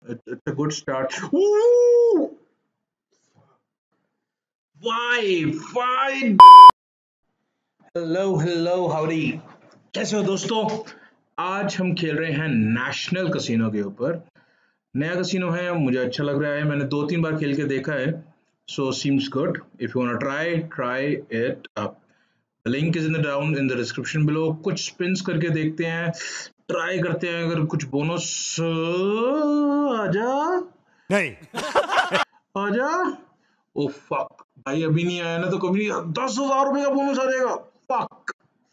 It's a good start. Ooh! Why? Hello howdy. कैसे हो दोस्तों? आज हम खेल रहे हैं नेशनल कसिनो के ऊपर। नया कसिनो है, मुझे अच्छा लग रहा है। मैंने 2-3 बार खेल के देखा है, so seems good. If you want try it up. The link is in the down in the description below. कुछ स्पिन्स करके देखते हैं, ट्राई करते हैं। अगर कुछ बोनस आजा नहीं आजा। ओ फक भाई, अभी नहीं आया ना तो कभी नहीं। 10,000 रुपए का बोनस आ जाएगा। फक।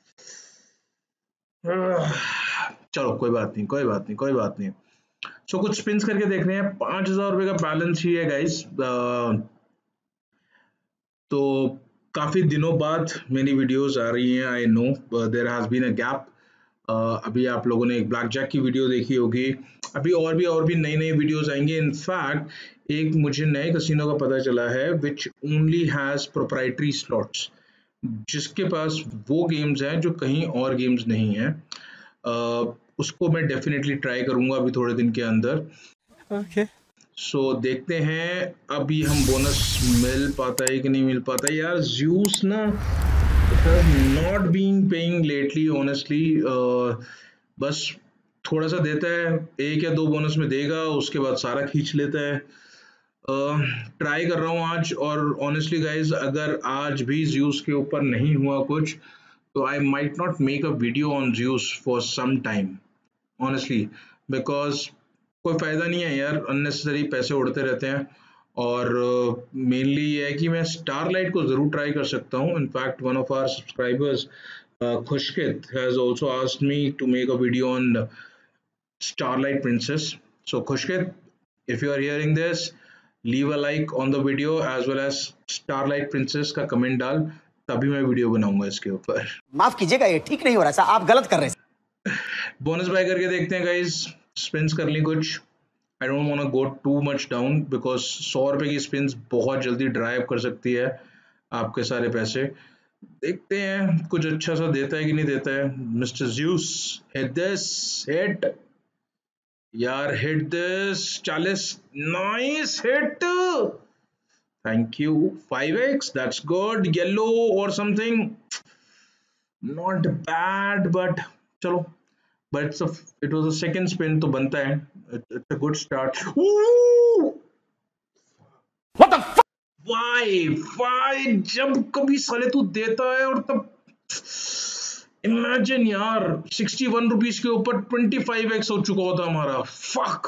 चलो कोई बात नहीं। सो कुछ स्पिन्स करके देख रहे हैं। 5,000 रुपए का बैलेंस ही है गाइस। तो काफी दिनों बाद मेरी वीडियोस आ रही हैं। I know there has been a gap. अभी आप लोगों ने एक ब्लैक जैक की वीडियो देखी होगी। अभी और भी नई वीडियोस आएंगे। इनफैक्ट एक मुझे नए कसिनो का पता चला है which only has proprietary slots, जिसके पास वो गेम्स हैं जो कहीं और गेम्स नहीं है। उसको मैं डेफिनेटली ट्राई करूंगा अभी थोड़े दिन के अंदर। ओके सो देखते हैं अभी हम बोनस मिल पाता है कि नहीं मिल पाता है। यार ज्यूस ना not being paying lately honestly. बस थोड़ा सा देता है, 1 या 2 बोनस में देगा, उसके बाद सारा खींच लेता है। ट्राई कर रहा हूँ आज। और ऑनेस्टली गाइज, अगर आज भी ज्यूस के ऊपर नहीं हुआ कुछ, तो I might not make a video on juice for some time honestly, because कोई फायदा नहीं है यार, अननेसेसरी पैसे उड़ते रहते हैं। और मेनली ये है कि मैं स्टारलाइट को जरूर ट्राई कर सकता हूँ। In fact one of our subscribers खुशकित has also asked me to make a video on starlight princess. So खुशकित, if you are hearing this, leave a like on the video as well as starlight princess का comment डाल, तभी मैं video बनाऊंगा इसके ऊपर। माफ कीजिएगा, ये ठीक नहीं हो रहा सर, आप गलत कर रहे हैं। बोनस बाय करके देखते हैं गाइस, स्पिन्स कर ली कुछ। I don't want to go too much down because 100 रुपए की स्पिन्स बहुत जल्दी ड्राइव कर सकती है आपके सारे पैसे। देखते हैं कुछ अच्छा सा देता है कि नहीं देता है। Mister Zeus, hit this, hit यार, hit this. 40, nice hit, thank you. 5x, that's good. Yellow और समथिंग, नॉट बैड, बट चलो। But it was a second spin, तो बनता है। It's a good start. Ooh! What the fuck Why? जब कभी साले तू देता है और तब इमेजिन यार, 61 रुपीज के ऊपर 25x हो चुका होता हमारा। फक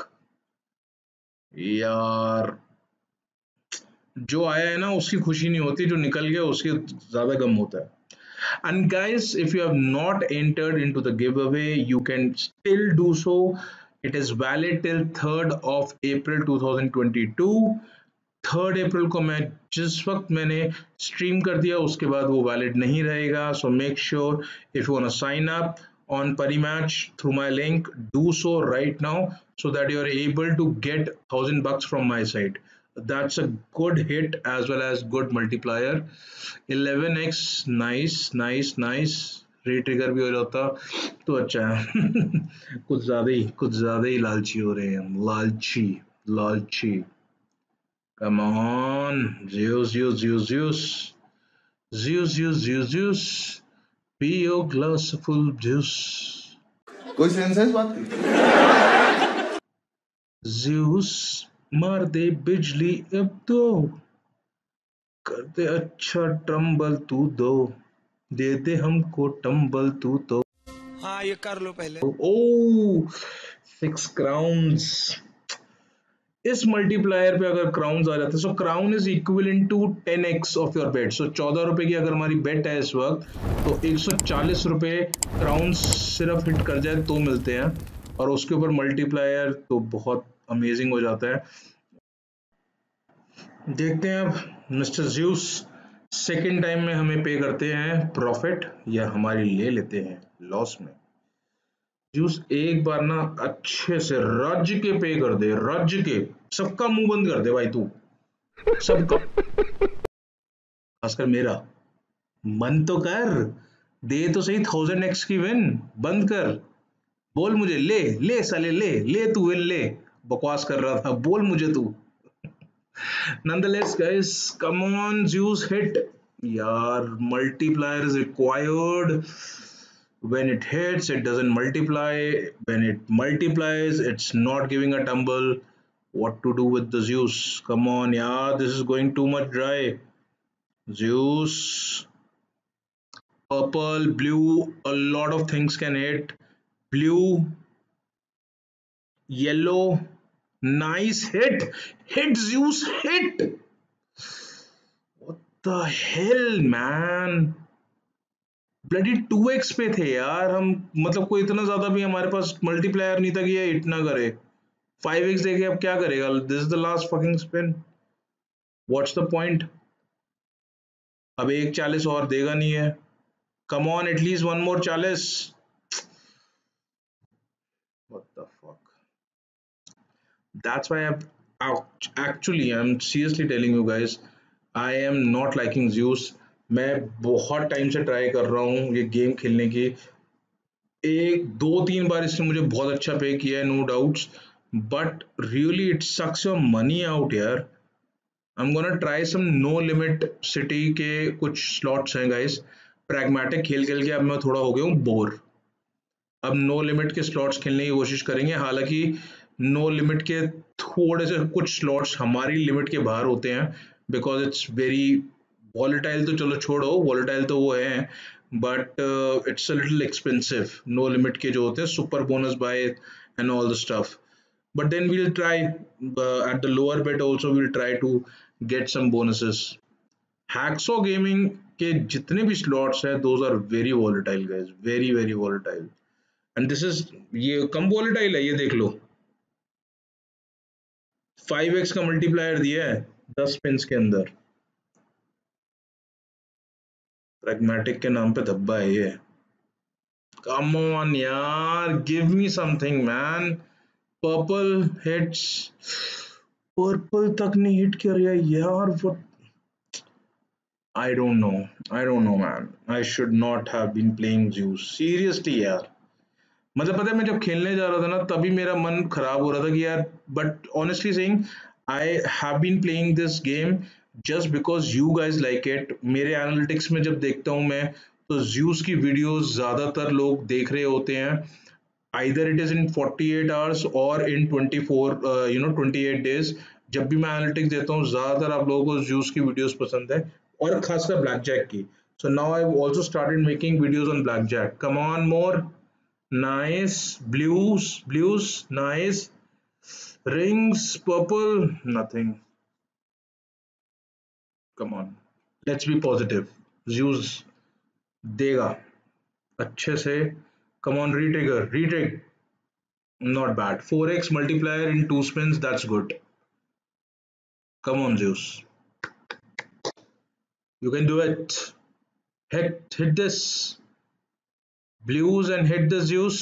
यार, जो आया है ना उसकी खुशी नहीं होती, जो निकल गया उसकी ज्यादा गम होता है। And guys, if you have not entered into the giveaway, you can still do so. It is valid till 3rd of April 2022. 3rd April को मैं जिस वक्त मैंने स्ट्रीम कर दिया उसके बाद वो वैलिड नहीं रहेगा। So make sure if you want to sign up on Parimatch through my link, do so right now so that you are able to get $1,000 from my side. That's a good hit as well as good multiplier. 11x, nice. Retrigger भी हो जाता तो अच्छा है। कुछ ज्यादा ही लालची हो रहे हैं हम। लालची। Come on, Zeus, be your glass full juice. कोई सेंस है इस बात की? Zeus, मार दे बिजली अब तो, कर दे अच्छा टम्बल तू दे दे हमको टम्बल तू तो। हाँ, ये कर लो पहले। ओ 6 क्राउन्स। इस मल्टीप्लायर पे अगर क्राउन्स आ जाते, so crown is equivalent to 10x of your bet. So 14 रुपए की अगर हमारी बेट है इस वक्त, तो 140 रुपए क्राउन्स सिर्फ हिट कर जाए तो मिलते हैं। और उसके ऊपर मल्टीप्लायर तो बहुत अमेजिंग हो जाता है। देखते हैं अब मिस्टर ज्यूस सेकेंड टाइम में हमें पे करते हैं प्रॉफिट या हमारी ले लेते हैं लॉस में। ज्यूस एक बार ना अच्छे से राज्य के पे कर दे, राज्य के सबका मुंह बंद कर दे भाई तू, सबका, खासकर मेरा। मन तो कर, दे तो सही 1000x की विन। बंद कर, बोल मुझे ले साले, ले तू विन ले, बकवास कर रहा था, बोल मुझे तू। Nonetheless, guys, come on, Zeus hit. यार multiplier is required. When it hits, it doesn't multiply. When it multiplies, it's not giving a tumble. What to do with the Zeus? Come on, yeah, this is going too much dry. Zeus, purple, blue, a lot of things can hit. Blue, yellow, nice hit. Hit, Zeus, hit. What the hell, man? Bloody 2x पे थे यार हम, मतलब कोई इतना ज्यादा भी हमारे पास मल्टीप्लायर नहीं था कि ये हिट ना करे। 5x देके अब क्या करेगा? This is the last fucking spin, what's the point? अब एक 40 और देगा नहीं है। Come on, at least one more 40। What the fuck, that's why actually I'm seriously telling you guys, I am not liking Zeus। मैं बहुत टाइम से try कर रहा हूँ ये गेम खेलने की, एक दो तीन बार इसने मुझे बहुत अच्छा पे किया है, no doubts, but really it sucks your money out यार। I am gonna try some No Limit City के कुछ स्लॉट्स हैं गाइस। प्रैग्मेटिक खेल खेल के अब मैं थोड़ा हो गया हूँ बोर। अब नो लिमिट के स्लॉट्स खेलने की कोशिश करेंगे, हालांकि नो लिमिट के थोड़े से कुछ स्लॉट्स हमारी लिमिट के बाहर होते हैं, बिकॉज इट्स वेरी वॉलेटाइल। तो चलो छोड़ो, वॉलेटाइल तो वो है, but it's a little expensive. No Limit के जो होते हैं super bonus buy and all the stuff, but then we'll try at the lower bet also we'll try to get some bonuses। hacksaw gaming के जितने भी slots हैं those are very volatile guys, very very volatile, and this is, ये कम volatile है, ये देख लो 5x का multiplier दिया है 10 स्पिन्स के अंदर। प्रैग्मेटिक के नाम पे धब्बा है ये। कम ऑन यार, give me something man. Purple hits, purple तक नहीं हिट कर रहा यार। What, I don't know, I don't know man, I should not have been playing Zeus seriously यार। मतलब पता है मैं जब खेलने जा रहा था ना तभी मेरा मन खराब हो रहा था कि यार, but honestly saying I have been playing this game just because you guys like it. मेरे एनालिटिक्स में जब देखता हूँ मैं तो Zeus की वीडियोस ज्यादातर लोग देख रहे होते हैं, either it is in 48 hours or in 24 28 days। जब भी मैं एनालिटिक्स देता हूँ ज्यादातर आप लोगों को Zeus की वीडियोस पसंद है, और खासकर ब्लैक जैक की। So now I also started making videos on black jack. Come on more, nice, blues nice, rings, purple nothing. Come on, let's be positive, Zeus देगा अच्छे से। Come on, retrigger, retrigger, not bad, 4x multiplier in 2 spins, that's good। Come on Zeus, you can do it। Hit this blues and hit the Zeus।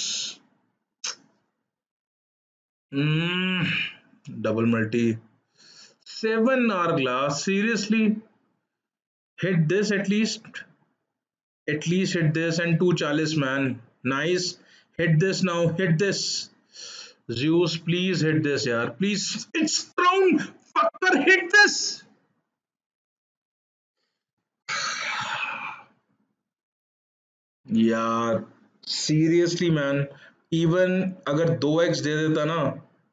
Double multi, 7 hourglass, seriously? Hit this at least hit this, and 2 chalice man, nice। Hit this now, hit this Zeus, please hit this yaar, please, it's round fucker, hit this। यार seriously man, even अगर 2x दे देता ना।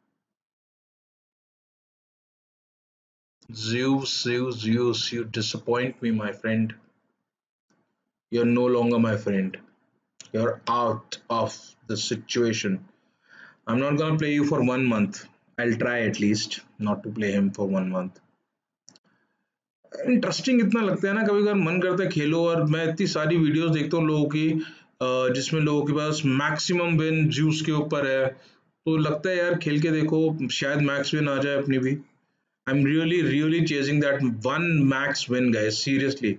Zeus, you disappoint me my friend, you're no longer my friend, you're out of the situation। I'm not gonna play you for 1 month, I'll try at least not to play him for 1 month। Interesting इतना लगता है ना, कभी कभी मन करता है खेलो, और मैं इतनी सारी वीडियोस देखता हूँ लोगों की जिसमें लोगों के पास मैक्सिमम विन Zeus के ऊपर है, तो लगता है यार खेल के देखो शायद मैक्स विन आ जाए अपनी भी। I am really chasing that one max win guys, seriously.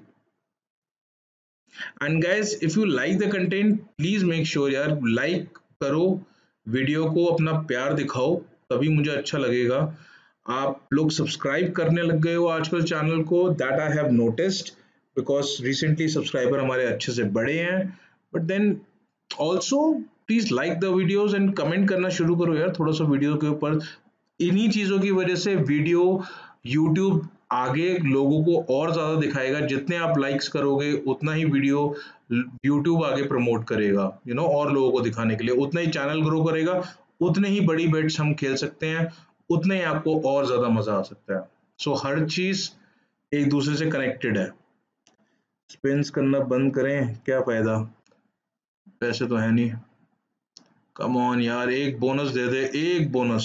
And guys if you like the content please make sure यार लाइक करो, वीडियो को अपना प्यार दिखाओ, तभी मुझे अच्छा लगेगा। आप लोग सब्सक्राइब करने लग गए हो आजकल चैनल को, that I have noticed, because recently subscriber हमारे अच्छे से बढ़े हैं। But then also please like the videos and comment करना शुरू करो यार थोड़ा सा वीडियो के ऊपर। इन्हीं चीजों की वजह से वीडियो YouTube आगे लोगों को और ज्यादा दिखाएगा। जितने आप लाइक्स करोगे उतना ही वीडियो YouTube आगे प्रमोट करेगा, और लोगों को दिखाने के लिए। उतना ही चैनल ग्रो करेगा, उतने ही बड़ी बेट्स हम खेल सकते हैं, उतने ही आपको और ज्यादा मजा आ सकता है। सो हर चीज एक दूसरे से कनेक्टेड है। स्पिन्स करना बंद करें, क्या फायदा, पैसे तो है नहीं। कम ऑन यार, एक बोनस दे दे, एक बोनस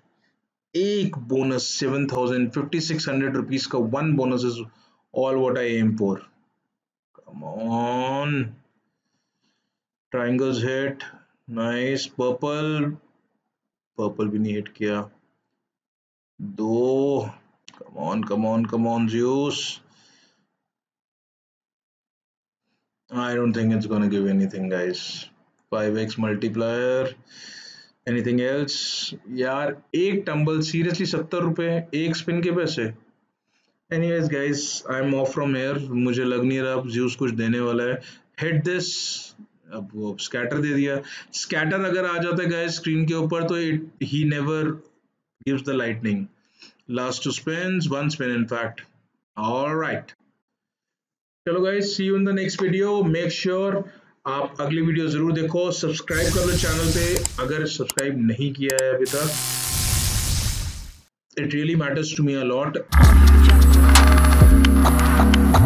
7,000 5,600 रुपीज का one bonus is all what I am for. Come on, triangles hit, nice. Purple भी नहीं हिट किया। 2, come on Zeus. I don't think it's gonna give anything, guys. 5x multiplier. Anything else? यार एक tumble seriously 70 रुपए एक spin के पैसे। Anyways guys, I'm off from here. मुझे लग नहीं रहा ज़्यूस कुछ देने वाला है। Hit this. अब वो स्कैटर दे दिया। स्कैटर अगर आ जाता है गाइस स्क्रीन के ऊपर तो he never gives the lightning. Last 2 spins, 1 spin in fact. All right. चलो guys, see you in the next video. Make sure आप अगली वीडियो जरूर देखो। सब्सक्राइब कर लो चैनल पे अगर सब्सक्राइब नहीं किया है अभी तक। It really matters to me a lot.